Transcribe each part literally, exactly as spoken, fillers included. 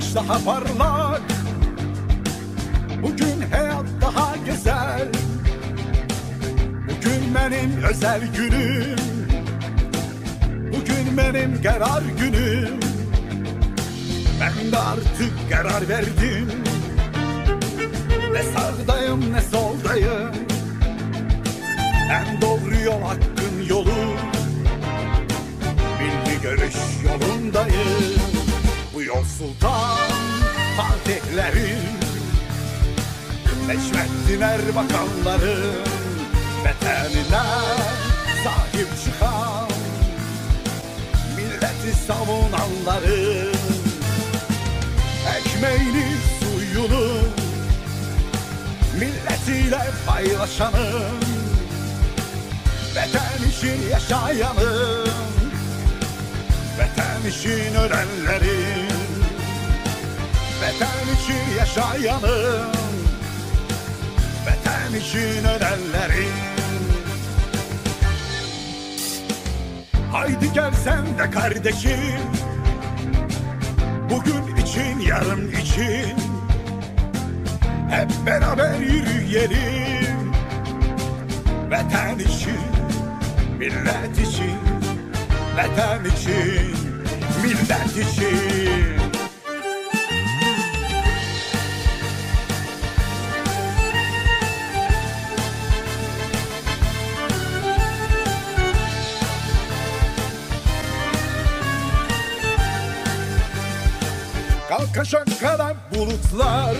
güneş daha parlak, bugün hayat daha güzel. Bugün benim özel günüm, bugün benim karar günüm. Ben de artık karar verdim, ne sağdayım ne soldayım. En doğru yol hakkın yolu, milli görüş yolundayım. Bu yol sultan fatihlerin, Necmettin Erbakanların, vatanına sahip çıkan, milleti savunanların, ekmeğini suyunu milletiyle paylaşanın, vatan için yaşayanın, vatan için ölenlerin, vatan için yaşayanın, vatan için ölenlerin. Haydi gel sen de kardeşim, bugün için yarın için hep beraber yürüyelim. Vatan için, millet için, vatan için, millet için. Kalkacak kadar bulutlar,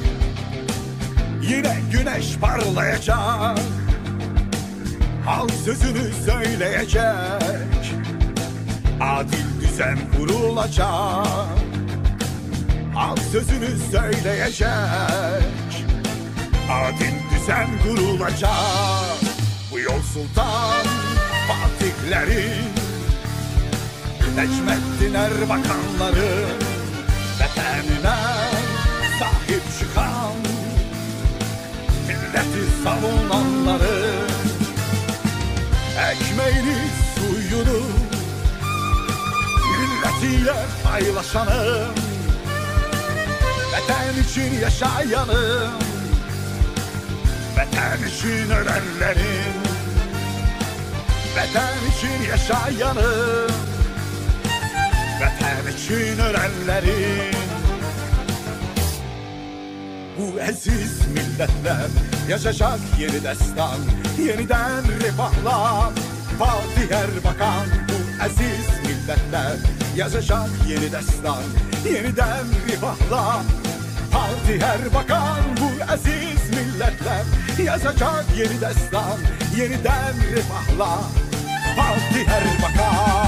yine güneş parlayacak. Halk sözünü söyleyecek, adil düzen kurulacak. Halk sözünü söyleyecek, adil düzen kurulacak. Bu yol sultan fatihlerin, Necmettin Erbakanların, vatanına sahip çıkan, milleti savunanların, ekmeğini suyunu milletiyle paylaşanın, vatan için yaşayanın, vatan için ölenlerin, vatan için yaşayanın, vatan için ölenlerin. Bu aziz milletler yaşayacak yeni destan, yeniden refahla Fatih Erbakan. Bu aziz milletler yaşayacak yeni destan, yeniden refahla Fatih Erbakan. Bu aziz milletler yaşayacak yeni destan, yeniden refahla Fatih Erbakan.